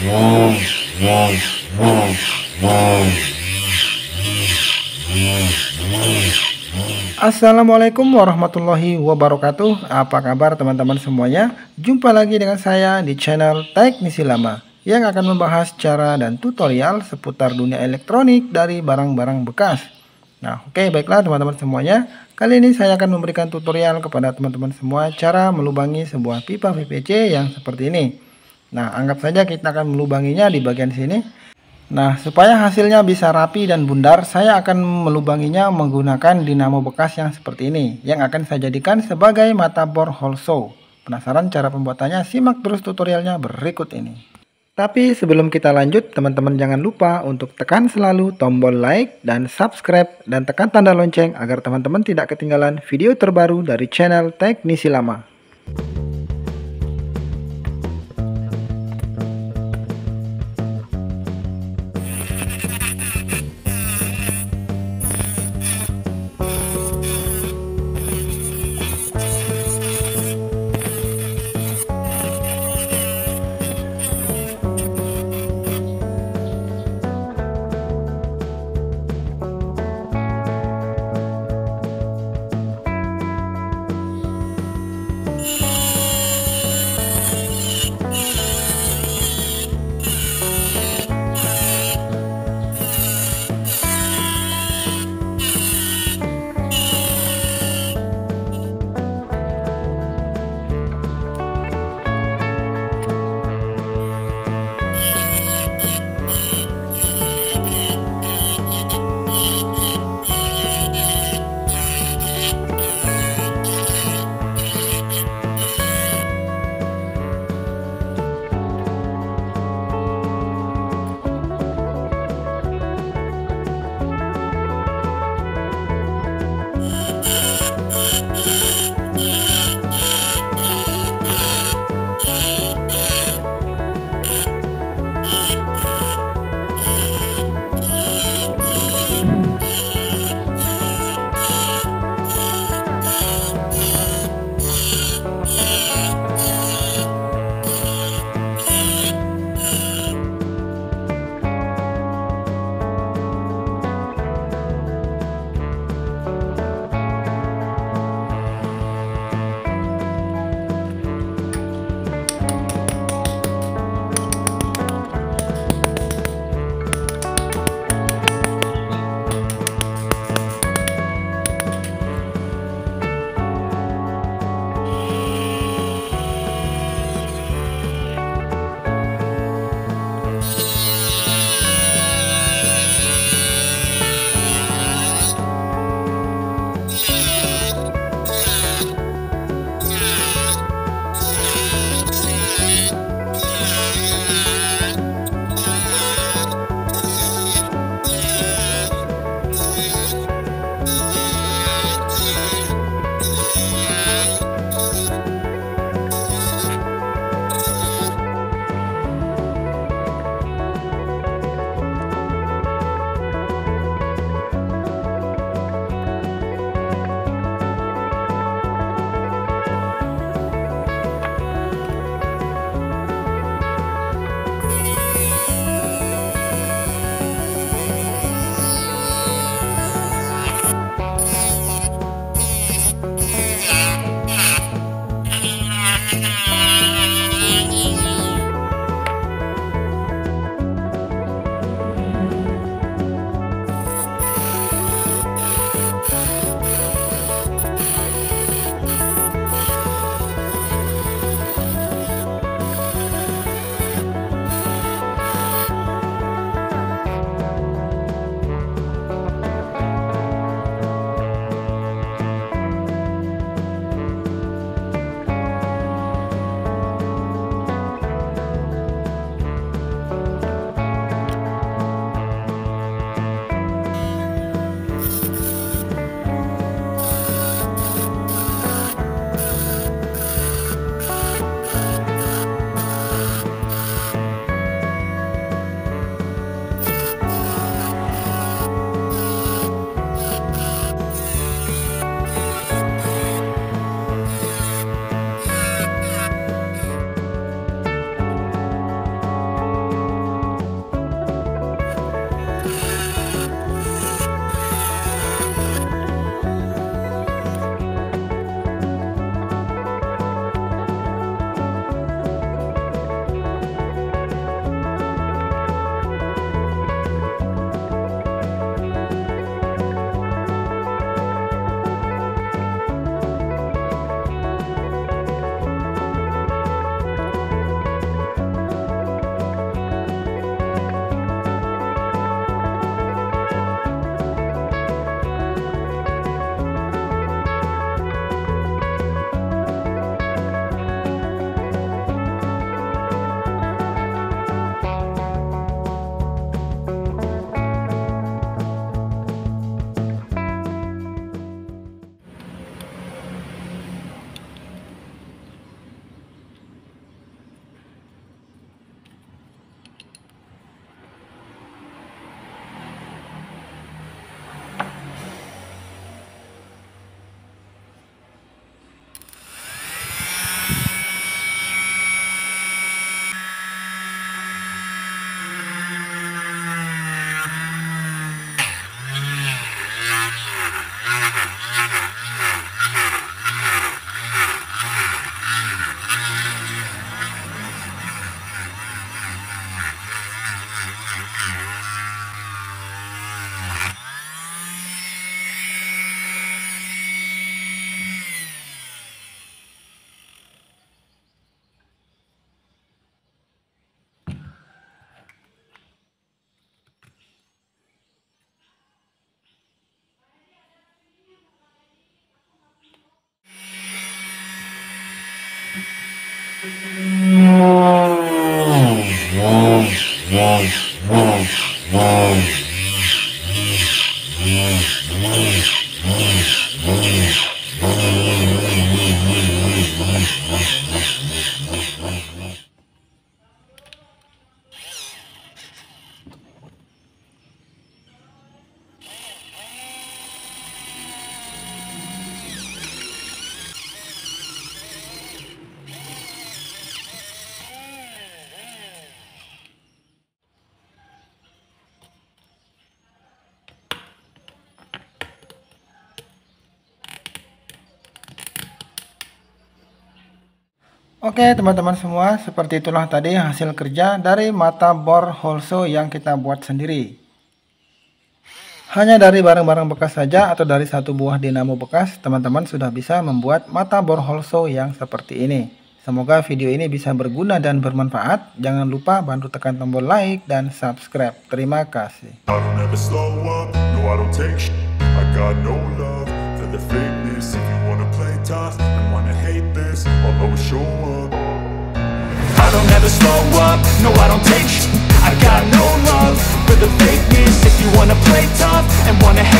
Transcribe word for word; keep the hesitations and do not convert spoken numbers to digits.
Assalamualaikum warahmatullahi wabarakatuh. Apa kabar teman-teman semuanya? Jumpa lagi dengan saya di channel Teknisi Lama yang akan membahas cara dan tutorial seputar dunia elektronik dari barang-barang bekas. Nah, oke, okay, baiklah teman-teman semuanya. Kali ini saya akan memberikan tutorial kepada teman-teman semua cara melubangi sebuah pipa P V C yang seperti ini. Nah, anggap saja kita akan melubanginya di bagian sini. Nah, supaya hasilnya bisa rapi dan bundar, saya akan melubanginya menggunakan dinamo bekas yang seperti ini, yang akan saya jadikan sebagai mata bor hole saw. Penasaran cara pembuatannya? Simak terus tutorialnya berikut ini. Tapi sebelum kita lanjut, teman-teman jangan lupa untuk tekan selalu tombol like dan subscribe dan tekan tanda lonceng agar teman-teman tidak ketinggalan video terbaru dari channel Teknisi Lama. Oke teman-teman semua, seperti itulah tadi hasil kerja dari mata bor Holso yang kita buat sendiri. Hanya dari barang-barang bekas saja atau dari satu buah dinamo bekas, teman-teman sudah bisa membuat mata bor Holso yang seperti ini. Semoga video ini bisa berguna dan bermanfaat. Jangan lupa bantu tekan tombol like dan subscribe. Terima kasih. I don't ever slow up, no I don't take sh I got no love for the fakeness. If you wanna play tough and wanna